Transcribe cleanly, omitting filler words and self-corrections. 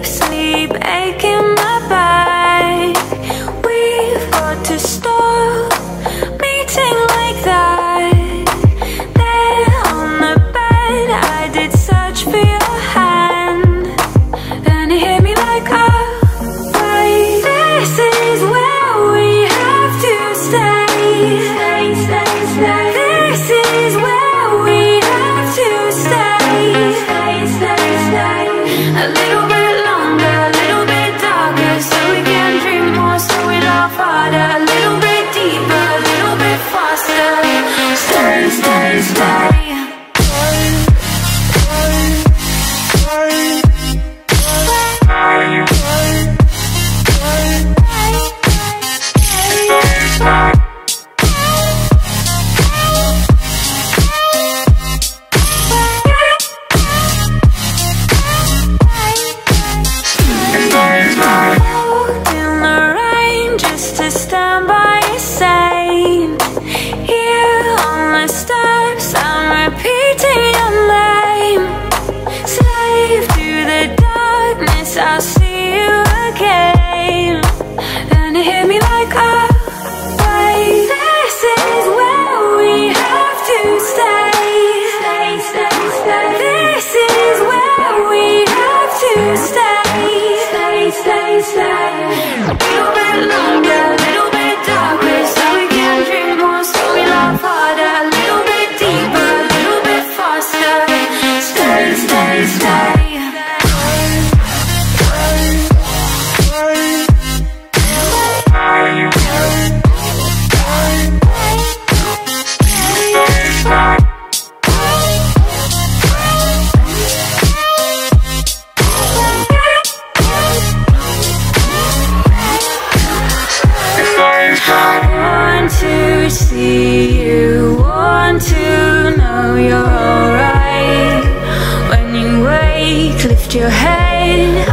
Sleep, sleep, aching my back. We've got to stop meeting like that. There on the bed, I did search for your hand. Then it hit me like a wave. This is where we have to stay. Stay, stay, stay. This is where we have to stay. Stay, stay, stay. A little bit longer, a little bit darker, so we can dream more, so we laugh harder. A little bit deeper, a little bit faster. Stay, stay, stay. Stand by your saint. Here on the steps, I'm repeating your name. Slave to the darkness, I'll see you again. And it hit me like a wave. This is where we have to stay. Stay, stay, stay. This is where we have to stay. Stay, stay, stay. A little bit longer, a little bit darker, so we can dream more, so we laugh harder. A little bit deeper, a little bit faster. Stay, stay, stay. Want to see you, want to know you're alright. When you wake, lift your head.